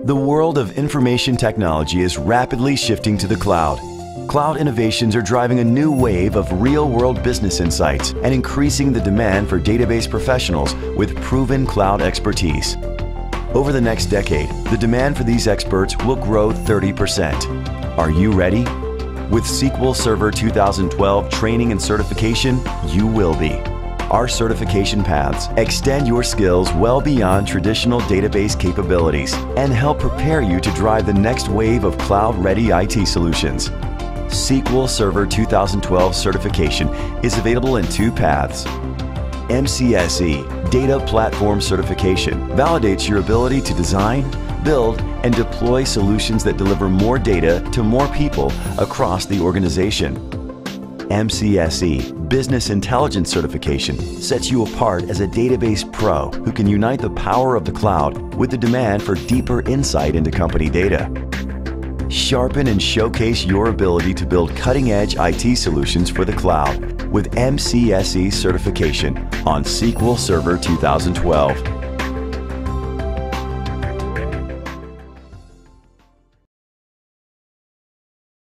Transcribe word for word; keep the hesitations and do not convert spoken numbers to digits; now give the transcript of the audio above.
The world of information technology is rapidly shifting to the cloud. Cloud innovations are driving a new wave of real-world business insights and increasing the demand for database professionals with proven cloud expertise. Over the next decade, the demand for these experts will grow thirty percent. Are you ready? With S Q L Server two thousand twelve training and certification, you will be. Our certification paths extend your skills well beyond traditional database capabilities and help prepare you to drive the next wave of cloud-ready I T solutions. S Q L Server two thousand twelve certification is available in two paths. M C S E Data Platform Certification validates your ability to design, build, and deploy solutions that deliver more data to more people across the organization. M C S E Business Intelligence Certification sets you apart as a database pro who can unite the power of the cloud with the demand for deeper insight into company data. Sharpen and showcase your ability to build cutting-edge I T solutions for the cloud with M C S E certification on S Q L Server two thousand twelve.